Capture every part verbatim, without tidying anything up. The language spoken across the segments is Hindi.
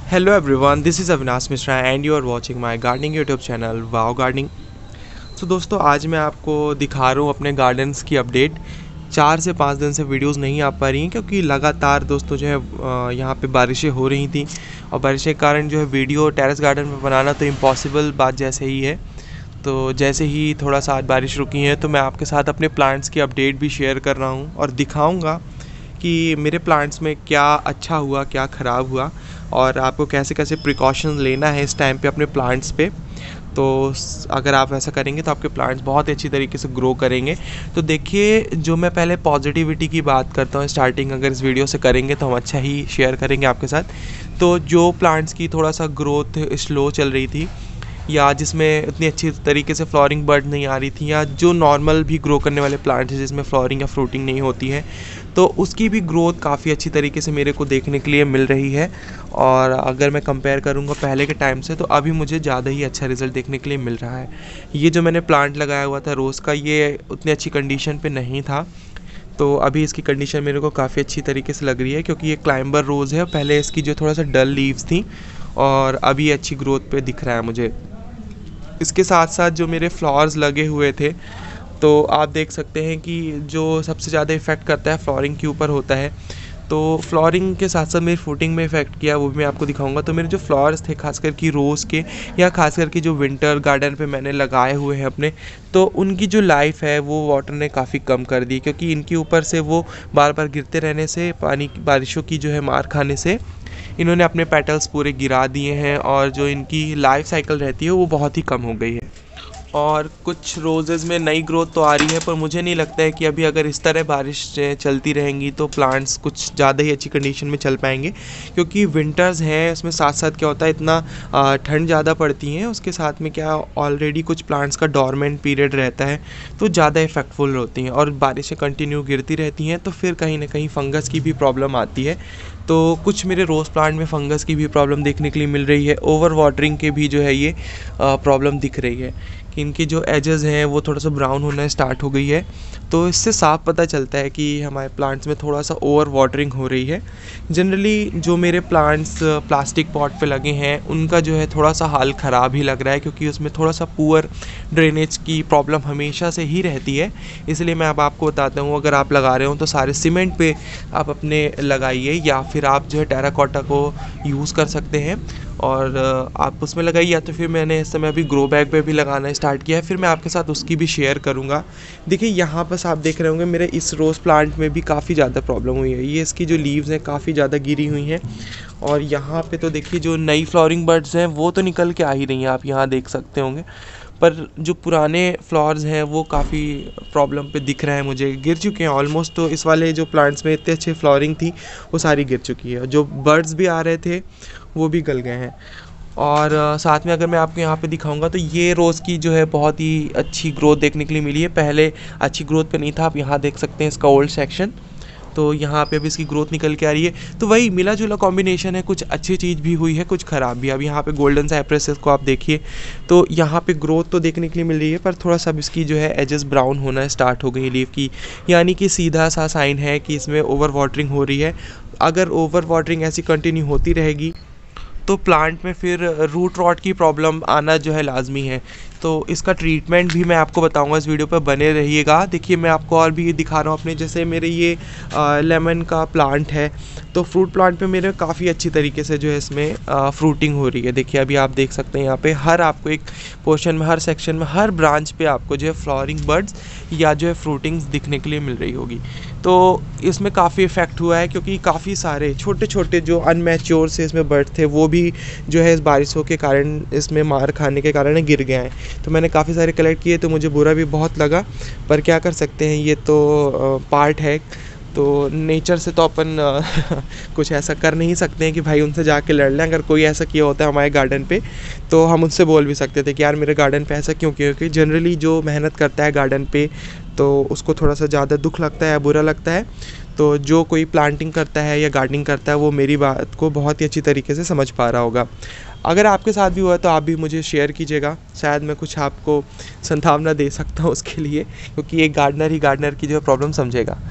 Hello everyone, this is Avinash Mishra and you are watching my gardening YouTube channel Wow Gardening। तो दोस्तों आज मैं आपको दिखा रहा हूँ अपने गार्डन्स की अपडेट। चार से पाँच दिन से वीडियोस नहीं आ पा रही हैं क्योंकि लगातार दोस्तों जो है यहाँ पे बारिशें हो रही थी और बारिश के कारण जो है वीडियो टेरेस गार्डन में बनाना तो इम्पॉसिबल बात जैसे ही है। तो जैसे ही थोड़ा सा आज बारिश रुकी है तो मैं आपके साथ अपने प्लांट्स की अपडेट भी शेयर कर रहा हूँ और दिखाऊँगा कि मेरे प्लांट्स में क्या अच्छा हुआ, क्या ख़राब हुआ और आपको कैसे कैसे प्रिकॉशंस लेना है इस टाइम पे अपने प्लांट्स पे। तो अगर आप ऐसा करेंगे तो आपके प्लांट्स बहुत अच्छी तरीके से ग्रो करेंगे। तो देखिए, जो मैं पहले पॉजिटिविटी की बात करता हूँ स्टार्टिंग, अगर इस वीडियो से करेंगे तो हम अच्छा ही शेयर करेंगे आपके साथ। तो जो प्लांट्स की थोड़ा सा ग्रोथ स्लो चल रही थी या जिसमें इतनी अच्छी तरीके से फ्लावरिंग बर्ड नहीं आ रही थी या जो नॉर्मल भी ग्रो करने वाले प्लांट्स हैं जिसमें फ्लावरिंग या फ्रूटिंग नहीं होती है, तो उसकी भी ग्रोथ काफ़ी अच्छी तरीके से मेरे को देखने के लिए मिल रही है। और अगर मैं कंपेयर करूँगा पहले के टाइम से तो अभी मुझे ज़्यादा ही अच्छा रिज़ल्ट देखने के लिए मिल रहा है। ये जो मैंने प्लांट लगाया हुआ था रोज़ का, ये उतनी अच्छी कंडीशन पे नहीं था, तो अभी इसकी कंडीशन मेरे को काफ़ी अच्छी तरीके से लग रही है क्योंकि ये क्लाइंबर रोज़ है। पहले इसकी जो थोड़ा सा डल लीव्स थी और अभी अच्छी ग्रोथ पे दिख रहा है मुझे। इसके साथ साथ जो मेरे फ्लावर्स लगे हुए थे तो आप देख सकते हैं कि जो सबसे ज़्यादा इफ़ेक्ट करता है फ्लावरिंग के ऊपर होता है। तो फ्लावरिंग के साथ साथ मेरी फ्रूटिंग में इफ़ेक्ट किया, वो भी मैं आपको दिखाऊंगा। तो मेरे जो फ्लावर्स थे खास करके रोज़ के या खास करके जो विंटर गार्डन पे मैंने लगाए हुए हैं अपने, तो उनकी जो लाइफ है वो वाटर ने काफ़ी कम कर दी क्योंकि इनके ऊपर से वो बार बार गिरते रहने से, पानी बारिशों की जो है मार खाने से इन्होंने अपने पेटल्स पूरे गिरा दिए हैं और जो इनकी लाइफ साइकिल रहती है वो बहुत ही कम हो गई है। और कुछ रोज़ेज़ में नई ग्रोथ तो आ रही है, पर मुझे नहीं लगता है कि अभी अगर इस तरह बारिश चलती रहेंगी तो प्लांट्स कुछ ज़्यादा ही अच्छी कंडीशन में चल पाएंगे क्योंकि विंटर्स हैं, उसमें साथ साथ क्या होता है, इतना ठंड ज़्यादा पड़ती है, उसके साथ में क्या ऑलरेडी कुछ प्लांट्स का डोरमेंट पीरियड रहता है तो ज़्यादा इफेक्टफुल होती हैं और बारिशें कंटिन्यू गिरती रहती हैं तो फिर कहीं ना कहीं फंगस की भी प्रॉब्लम आती है। तो कुछ मेरे रोज़ प्लांट में फंगस की भी प्रॉब्लम देखने के लिए मिल रही है। ओवर वाटरिंग के भी जो है ये प्रॉब्लम दिख रही है कि इनकी जो एजेस हैं वो थोड़ा सा ब्राउन होना स्टार्ट हो गई है। तो इससे साफ पता चलता है कि हमारे प्लांट्स में थोड़ा सा ओवर वाटरिंग हो रही है। जनरली जो मेरे प्लांट्स प्लास्टिक पॉट पे लगे हैं उनका जो है थोड़ा सा हाल ख़राब ही लग रहा है क्योंकि उसमें थोड़ा सा पुअर ड्रेनेज की प्रॉब्लम हमेशा से ही रहती है। इसलिए मैं अब आपको बताता हूँ, अगर आप लगा रहे हो तो सारे सीमेंट पे आप अपने लगाइए या फिर आप जो है टेराकोटा को यूज़ कर सकते हैं और आप उसमें लगाइए, या तो फिर मैंने इस समय अभी ग्रो बैग पे भी लगाना स्टार्ट किया है, फिर मैं आपके साथ उसकी भी शेयर करूंगा। देखिए यहाँ बस आप देख रहे होंगे मेरे इस रोज़ प्लांट में भी काफ़ी ज़्यादा प्रॉब्लम हुई है। ये इसकी जो लीव्स हैं काफ़ी ज़्यादा गिरी हुई हैं और यहाँ पे तो देखिए जो नई फ्लावरिंग बर्ड्स हैं वो तो निकल के आ ही रही हैं, आप यहाँ देख सकते होंगे, पर जो पुराने फ्लावर्स हैं वो काफ़ी प्रॉब्लम पे दिख रहे हैं, मुझे गिर चुके हैं ऑलमोस्ट। तो इस वाले जो प्लांट्स में इतने अच्छे फ्लावरिंग थी वो सारी गिर चुकी है, जो बर्ड्स भी आ रहे थे वो भी गल गए हैं। और साथ में अगर मैं आपको यहाँ पे दिखाऊंगा तो ये रोज़ की जो है बहुत ही अच्छी ग्रोथ देखने के लिए मिली है। पहले अच्छी ग्रोथ पे नहीं था, आप यहाँ देख सकते हैं इसका ओल्ड सेक्शन, तो यहाँ पे भी इसकी ग्रोथ निकल के आ रही है। तो वही मिला जुला कॉम्बिनेशन है, कुछ अच्छी चीज़ भी हुई है, कुछ ख़राब भी। अब यहाँ पे गोल्डन साइप्रेसेस को आप देखिए तो यहाँ पे ग्रोथ तो देखने के लिए मिल रही है, पर थोड़ा सा इसकी जो है एजेस ब्राउन होना स्टार्ट हो गई लीव की, यानी कि सीधा सा साइन है कि इसमें ओवर वाटरिंग हो रही है। अगर ओवर वाटरिंग ऐसी कंटिन्यू होती रहेगी तो प्लांट में फिर रूट रॉट की प्रॉब्लम आना जो है लाजमी है। तो इसका ट्रीटमेंट भी मैं आपको बताऊंगा, इस वीडियो पर बने रहिएगा। देखिए मैं आपको और भी दिखा रहा हूँ अपने, जैसे मेरे ये लेमन का प्लांट है तो फ्रूट प्लांट पे मेरे काफ़ी अच्छी तरीके से जो है इसमें फ्रूटिंग हो रही है। देखिए अभी आप देख सकते हैं यहाँ पे हर आपको एक पोर्शन में, हर सेक्शन में, हर ब्रांच पे आपको जो है फ्लावरिंग बर्ड्स या जो है फ्रूटिंग्स दिखने के लिए मिल रही होगी। तो इसमें काफ़ी इफ़ेक्ट हुआ है क्योंकि काफ़ी सारे छोटे छोटे जो अनमैच्योर से इसमें बर्ड थे वो भी जो है इस बारिशों के कारण, इसमें मार खाने के कारण गिर गए हैं। तो मैंने काफ़ी सारे कलेक्ट किए तो मुझे बुरा भी बहुत लगा, पर क्या कर सकते हैं, ये तो पार्ट है। तो नेचर से तो अपन कुछ ऐसा कर नहीं सकते हैं कि भाई उनसे जाके लड़ लें। अगर कोई ऐसा किया होता है हमारे गार्डन पे तो हम उनसे बोल भी सकते थे कि यार मेरे गार्डन पे ऐसा क्यों किया, क्योंकि जनरली जो मेहनत करता है गार्डन पे तो उसको थोड़ा सा ज़्यादा दुख लगता है, बुरा लगता है। तो जो कोई प्लांटिंग करता है या गार्डनिंग करता है वो मेरी बात को बहुत ही अच्छी तरीके से समझ पा रहा होगा। अगर आपके साथ भी हुआ तो आप भी मुझे शेयर कीजिएगा, शायद मैं कुछ आपको संभावना दे सकता हूँ उसके लिए, क्योंकि एक गार्डनर ही गार्डनर की जो प्रॉब्लम समझेगा।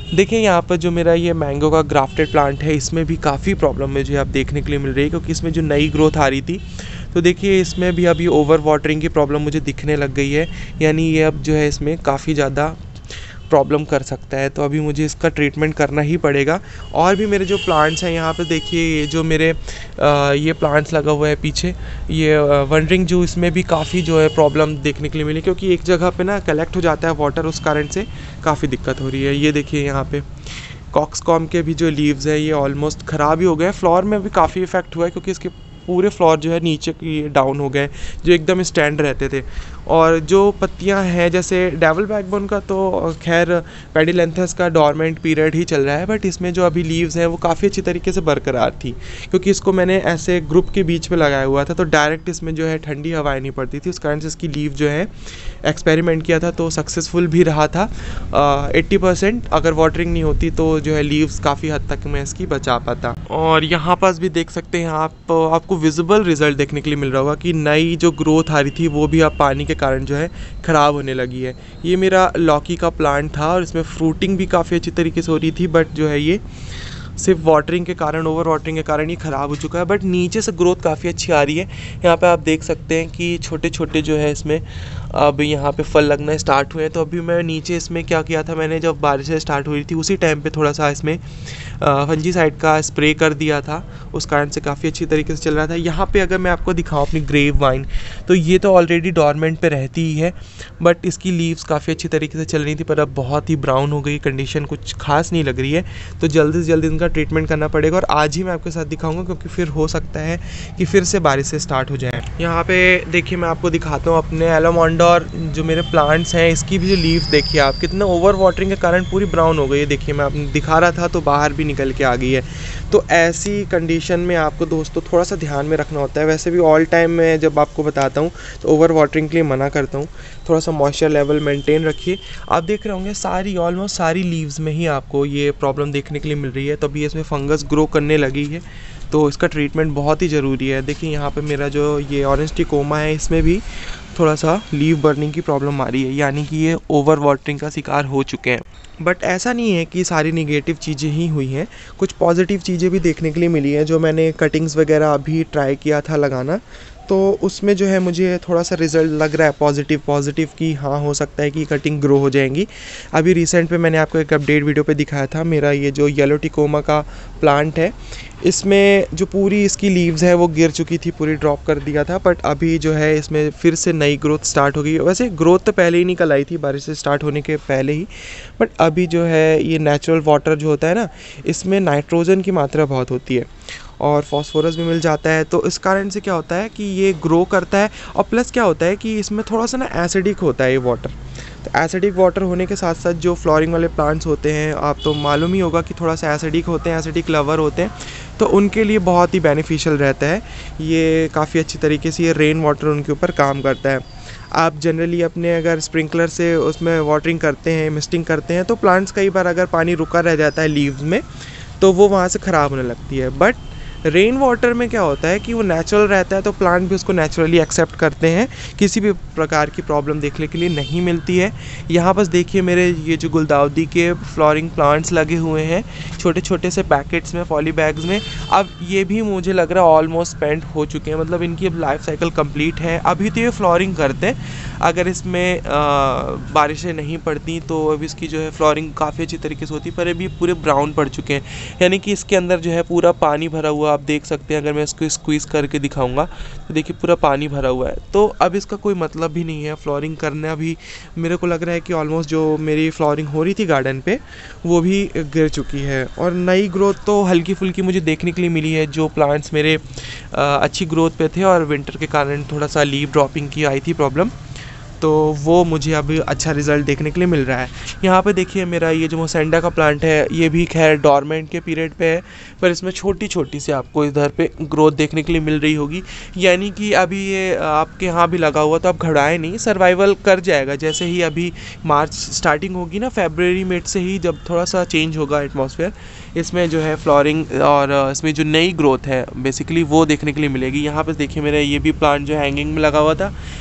देखिए यहाँ पर जो मेरा ये मैंगो का ग्राफ्टेड प्लांट है, इसमें भी काफ़ी प्रॉब्लम मुझे अब देखने के लिए मिल रही है, क्योंकि इसमें जो नई ग्रोथ आ रही थी, तो देखिए इसमें भी अभी ओवर वाटरिंग की प्रॉब्लम मुझे दिखने लग गई है। यानी ये अब जो है इसमें काफ़ी ज़्यादा प्रॉब्लम कर सकता है, तो अभी मुझे इसका ट्रीटमेंट करना ही पड़ेगा। और भी मेरे जो प्लांट्स हैं यहाँ पे देखिए, ये जो मेरे आ, ये प्लांट्स लगा हुआ है पीछे, ये वंडरिंग जू, इसमें भी काफ़ी जो है प्रॉब्लम देखने के लिए मिली, क्योंकि एक जगह पे ना कलेक्ट हो जाता है वाटर, उस कारण से काफ़ी दिक्कत हो रही है। ये देखिए यहाँ पे कॉक्सकॉम के भी जो लीव्स है ये ऑलमोस्ट ख़राब ही हो गए। फ्लावर में भी काफ़ी इफेक्ट हुआ है, क्योंकि इसके पूरे फ्लावर जो है नीचे की डाउन हो गए, जो एकदम स्टैंड रहते थे। और जो पत्तियां हैं जैसे डेवल बैकबोन का, तो खैर पेडिलेंथस का डोरमेंट पीरियड ही चल रहा है, बट इसमें जो अभी लीव्स हैं वो काफ़ी अच्छी तरीके से बरकरार थी, क्योंकि इसको मैंने ऐसे ग्रुप के बीच में लगाया हुआ था, तो डायरेक्ट इसमें जो है ठंडी हवाएं नहीं पड़ती थी। उस कारण से इसकी लीव जो है एक्सपेरिमेंट किया था तो सक्सेसफुल भी रहा था। एट्टी परसेंट अगर वाटरिंग नहीं होती तो जो है लीव्स काफ़ी हद तक मैं इसकी बचा पाता। और यहाँ पास भी देख सकते हैं आप, आपको विजिबल रिजल्ट देखने के लिए मिल रहा होगा कि नई जो ग्रोथ आ रही थी वो भी अब पानी के कारण जो है ख़राब होने लगी है। ये मेरा लौकी का प्लांट था और इसमें फ्रूटिंग भी काफ़ी अच्छी तरीके से हो रही थी, बट जो है ये सिर्फ वाटरिंग के कारण, ओवर वाटरिंग के कारण ये ख़राब हो चुका है। बट नीचे से ग्रोथ काफ़ी अच्छी आ रही है। यहाँ पे आप देख सकते हैं कि छोटे छोटे जो है इसमें अब यहाँ पे फल लगना स्टार्ट हुए हैं। तो अभी मैं नीचे इसमें क्या किया था, मैंने जब बारिश स्टार्ट हुई थी उसी टाइम पे थोड़ा सा इसमें फंजीसाइड का स्प्रे कर दिया था, उस कारण से काफ़ी अच्छी तरीके से चल रहा था। यहाँ पे अगर मैं आपको दिखाऊँ अपनी ग्रेप वाइन, तो ये तो ऑलरेडी डोरमेंट पे रहती ही है, बट इसकी लीव्स काफ़ी अच्छी तरीके से चल रही थी, पर अब बहुत ही ब्राउन हो गई, कंडीशन कुछ खास नहीं लग रही है। तो जल्दी से जल्दी इनका ट्रीटमेंट करना पड़ेगा, और आज ही मैं आपके साथ दिखाऊंगा, क्योंकि फिर हो सकता है कि फिर से बारिश से स्टार्ट हो जाए। यहाँ पे देखिए मैं आपको दिखाता हूँ अपने एलोमोंडोर जो मेरे प्लांट्स हैं, इसकी भी जो लीव्स देखिए आप, कितना ओवर वाटरिंग के कारण पूरी ब्राउन हो गई है। देखिए मैं आपने दिखा रहा था तो बाहर भी निकल के आ गई है। तो ऐसी कंडीशन में आपको दोस्तों थोड़ा सा ध्यान में रखना होता है। वैसे भी ऑल टाइम मैं जब आपको बताता हूँ तो ओवर वाटरिंग के लिए मना करता हूँ, थोड़ा सा मॉइस्चर लेवल मेंटेन रखिए। आप देख रहे होंगे सारी ऑलमोस्ट सारी लीव्स में ही आपको ये प्रॉब्लम देखने के लिए मिल रही है। तभी इसमें फंगस ग्रो करने लगी है, तो इसका ट्रीटमेंट बहुत ही ज़रूरी है। देखिए यहाँ पे मेरा जो ये ऑरेंज टिकोमा है, इसमें भी थोड़ा सा लीव बर्निंग की प्रॉब्लम आ रही है, यानी कि ये ओवर वाटरिंग का शिकार हो चुके हैं। बट ऐसा नहीं है कि सारी निगेटिव चीज़ें ही हुई हैं, कुछ पॉजिटिव चीज़ें भी देखने के लिए मिली हैं। जो मैंने कटिंग्स वगैरह अभी ट्राई किया था लगाना, तो उसमें जो है मुझे थोड़ा सा रिज़ल्ट लग रहा है पॉजिटिव पॉजिटिव कि हाँ हो सकता है कि कटिंग ग्रो हो जाएंगी। अभी रिसेंट पे मैंने आपको एक अपडेट वीडियो पे दिखाया था, मेरा ये जो येलो टिकोमा का प्लांट है, इसमें जो पूरी इसकी लीव्स है वो गिर चुकी थी, पूरी ड्रॉप कर दिया था। बट अभी जो है इसमें फिर से नई ग्रोथ स्टार्ट हो गई। वैसे ग्रोथ तो पहले ही निकल आई थी बारिश से स्टार्ट होने के पहले ही, बट अभी जो है ये नेचुरल वाटर जो होता है ना, इसमें नाइट्रोजन की मात्रा बहुत होती है और फास्फोरस भी मिल जाता है। तो इस कारण से क्या होता है कि ये ग्रो करता है, और प्लस क्या होता है कि इसमें थोड़ा सा ना एसिडिक होता है ये वाटर। तो एसिडिक वाटर होने के साथ साथ जो फ्लोरिंग वाले प्लांट्स होते हैं, आप तो मालूम ही होगा कि थोड़ा सा एसिडिक होते हैं, एसिडिक लवर होते हैं, तो उनके लिए बहुत ही बेनिफिशियल रहता है ये। काफ़ी अच्छी तरीके से ये रेन वाटर उनके ऊपर काम करता है। आप जनरली अपने अगर स्प्रिंकलर से उसमें वाटरिंग करते हैं, मिस्टिंग करते हैं, तो प्लांट्स कई बार अगर पानी रुका रह जाता है लीव्स में, तो वो वहाँ से ख़राब होने लगती है। बट रेन वाटर में क्या होता है कि वो नेचुरल रहता है, तो प्लांट भी उसको नेचुरली एक्सेप्ट करते हैं, किसी भी प्रकार की प्रॉब्लम देखने के लिए नहीं मिलती है। यहाँ बस देखिए मेरे ये जो गुलदाउदी के फ्लोरिंग प्लांट्स लगे हुए हैं छोटे छोटे से पैकेट्स में, पॉली बैग्स में। अब ये भी मुझे लग रहा है ऑलमोस्ट स्पेंड हो चुके हैं, मतलब इनकी अब लाइफ साइकिल कंप्लीट है। अभी तो ये फ्लोरिंग करते हैं, अगर इसमें बारिशें नहीं पड़ती तो अब इसकी जो है फ्लोरिंग काफ़ी अच्छी तरीके से होती, पर अभी पूरे ब्राउन पड़ चुके हैं, यानी कि इसके अंदर जो है पूरा पानी भरा हुआ, आप देख सकते हैं। अगर मैं इसको स्क्वीज़ करके दिखाऊंगा तो देखिए पूरा पानी भरा हुआ है। तो अब इसका कोई मतलब भी नहीं है फ्लोरिंग करना। भी मेरे को लग रहा है कि ऑलमोस्ट जो मेरी फ्लोरिंग हो रही थी गार्डन पे वो भी गिर चुकी है, और नई ग्रोथ तो हल्की फुल्की मुझे देखने के लिए मिली है। जो प्लांट्स मेरे आ, अच्छी ग्रोथ पे थे और विंटर के कारण थोड़ा सा लीव ड्रॉपिंग की आई थी प्रॉब्लम, तो वो मुझे अभी अच्छा रिज़ल्ट देखने के लिए मिल रहा है। यहाँ पे देखिए मेरा ये जो मोसेंडा का प्लांट है, ये भी खैर डोरमेंट के पीरियड पे है, पर इसमें छोटी छोटी सी आपको इधर पे ग्रोथ देखने के लिए मिल रही होगी, यानी कि अभी ये आपके यहाँ भी लगा हुआ तो आप घबराएं नहीं, सर्वाइवल कर जाएगा। जैसे ही अभी मार्च स्टार्टिंग होगी ना, फरवरी मिड से ही जब थोड़ा सा चेंज होगा एटमॉस्फेयर, इसमें जो है फ्लोरिंग और इसमें जो नई ग्रोथ है बेसिकली वो देखने के लिए मिलेगी। यहाँ पे देखिए मेरा ये भी प्लांट जो हैंगिंग में लगा हुआ था,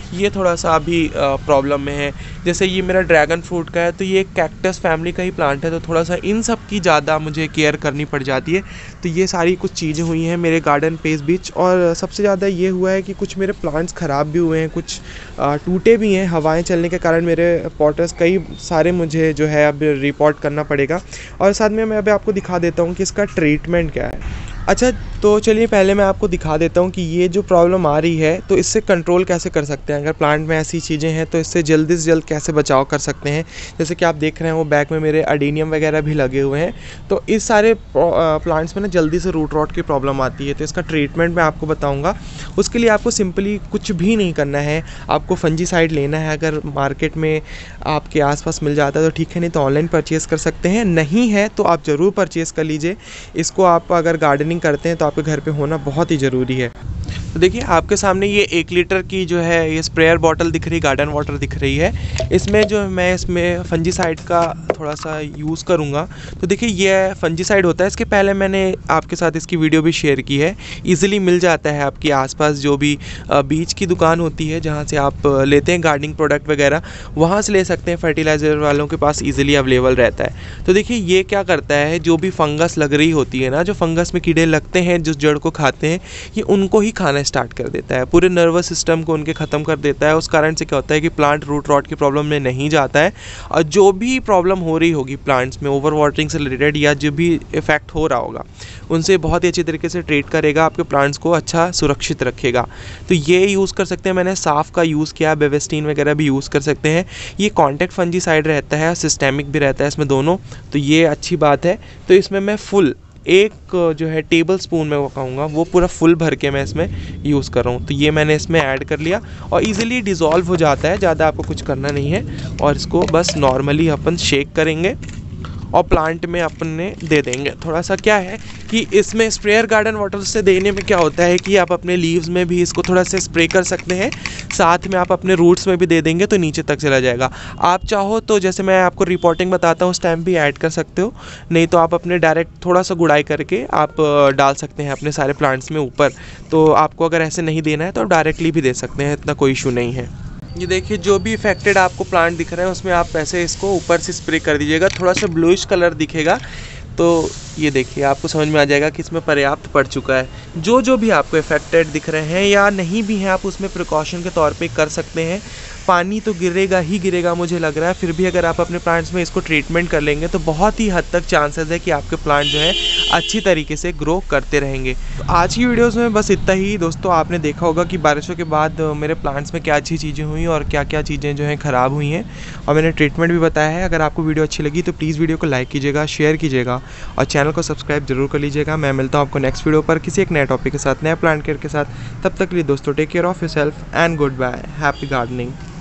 ये थोड़ा सा अभी प्रॉब्लम में है। जैसे ये मेरा ड्रैगन फ्रूट का है, तो ये कैक्टस फैमिली का ही प्लांट है, तो थोड़ा सा इन सब की ज़्यादा मुझे केयर करनी पड़ जाती है। तो ये सारी कुछ चीज़ें हुई हैं मेरे गार्डन पे इस बीच। और सबसे ज़्यादा ये हुआ है कि कुछ मेरे प्लांट्स ख़राब भी हुए हैं, कुछ टूटे भी हैं हवाएं चलने के कारण। मेरे पॉटर्स कई सारे मुझे जो है अब रिपोर्ट करना पड़ेगा। और साथ में मैं अभी आपको दिखा देता हूँ कि इसका ट्रीटमेंट क्या है। अच्छा, तो चलिए पहले मैं आपको दिखा देता हूँ कि ये जो प्रॉब्लम आ रही है तो इससे कंट्रोल कैसे कर सकते हैं। अगर प्लांट में ऐसी चीज़ें हैं तो इससे जल्दी से जल्द कैसे बचाव कर सकते हैं। जैसे कि आप देख रहे हैं वो बैग में मेरे अडीनियम वगैरह भी लगे हुए हैं। तो इस सारे प्लांट्स में ना जल्दी से रूट रॉट की प्रॉब्लम आती है, तो इसका ट्रीटमेंट मैं आपको बताऊँगा। उसके लिए आपको सिंपली कुछ भी नहीं करना है, आपको फंजीसाइड लेना है। अगर मार्केट में आपके आसपास मिल जाता है तो ठीक है, नहीं तो ऑनलाइन परचेज़ कर सकते हैं। नहीं है तो आप ज़रूर परचेज़ कर लीजिए। इसको आप अगर गार्डनिंग करते हैं तो आपके घर पे होना बहुत ही ज़रूरी है। तो देखिए आपके सामने ये एक लीटर की जो है ये स्प्रेयर बॉटल दिख रही, गार्डन वाटर दिख रही है। इसमें जो मैं इसमें फंजीसाइड का थोड़ा सा यूज़ करूँगा। तो देखिए ये फंजीसाइड होता है, इसके पहले मैंने आपके साथ इसकी वीडियो भी शेयर की है। ईज़िली मिल जाता है आपके आसपास जो भी बीज की दुकान होती है जहाँ से आप लेते हैं गार्डनिंग प्रोडक्ट वगैरह, वहाँ से ले सकते हैं। फर्टिलाइज़र वालों के पास ईज़िली अवेलेबल रहता है। तो देखिए ये क्या करता है, जो भी फंगस लग रही होती है ना, जो फंगस में कीड़े लगते हैं जो जड़ को खाते हैं, ये उनको ही खाना स्टार्ट कर देता है, पूरे नर्वस सिस्टम को उनके ख़त्म कर देता है। उस कारण से क्या होता है कि प्लांट रूट रॉट की प्रॉब्लम में नहीं जाता है। और जो भी प्रॉब्लम हो रही होगी प्लांट्स में ओवर वाटरिंग से रिलेटेड या जो भी इफेक्ट हो रहा होगा, उनसे बहुत ही अच्छी तरीके से ट्रीट करेगा, आपके प्लांट्स को अच्छा सुरक्षित रखेगा। तो ये यूज़ कर सकते हैं। मैंने साफ का यूज़ किया, बेवेस्टीन वगैरह भी यूज़ कर सकते हैं। ये कॉन्टैक्ट फंजीसाइड रहता है, सिस्टेमिक भी रहता है इसमें दोनों, तो ये अच्छी बात है। तो इसमें मैं फुल एक जो है टेबल स्पून में वो कहूँगा वो पूरा फुल भर के मैं इसमें यूज़ कर रहा हूँ। तो ये मैंने इसमें ऐड कर लिया और इजीली डिज़ोल्व हो जाता है, ज़्यादा आपको कुछ करना नहीं है। और इसको बस नॉर्मली अपन शेक करेंगे और प्लांट में अपने दे देंगे। थोड़ा सा क्या है कि इसमें स्प्रेयर गार्डन वाटर से देने में क्या होता है कि आप अपने लीव्स में भी इसको थोड़ा सा स्प्रे कर सकते हैं, साथ में आप अपने रूट्स में भी दे देंगे तो नीचे तक चला जाएगा। आप चाहो तो जैसे मैं आपको रिपोर्टिंग बताता हूँ उस टाइम भी ऐड कर सकते हो, नहीं तो आप अपने डायरेक्ट थोड़ा सा गुड़ाई करके आप डाल सकते हैं अपने सारे प्लांट्स में ऊपर। तो आपको अगर ऐसे नहीं देना है तो आप डायरेक्टली भी दे सकते हैं, इतना कोई इशू नहीं है। ये देखिए जो भी इफेक्टेड आपको प्लांट दिख रहे हैं उसमें आप ऐसे इसको ऊपर से स्प्रे कर दीजिएगा, थोड़ा सा ब्लूइश कलर दिखेगा। तो ये देखिए आपको समझ में आ जाएगा कि इसमें पर्याप्त पड़ चुका है। जो जो भी आपको इफेक्टेड दिख रहे हैं या नहीं भी हैं, आप उसमें प्रिकॉशन के तौर पे कर सकते हैं। पानी तो गिरेगा ही गिरेगा मुझे लग रहा है, फिर भी अगर आप अपने प्लांट्स में इसको ट्रीटमेंट कर लेंगे तो बहुत ही हद तक चांसेस है कि आपके प्लांट जो है अच्छी तरीके से ग्रो करते रहेंगे। तो आज की वीडियोस में बस इतना ही दोस्तों। आपने देखा होगा कि बारिशों के बाद मेरे प्लांट्स में क्या अच्छी चीज़ें हुई और क्या क्या चीज़ें जो हैं ख़राब हुई हैं, और मैंने ट्रीटमेंट भी बताया है। अगर आपको वीडियो अच्छी लगी तो प्लीज़ वीडियो को लाइक कीजिएगा, शेयर कीजिएगा और चैनल को सब्सक्राइब जरूर कर लीजिएगा। मैं मिलता हूँ आपको नेक्स्ट वीडियो पर किसी एक नए टॉपिक के साथ, नए प्लांट केयर के साथ। तब तक के लिए दोस्तों take care of yourself and good bye, happy gardening.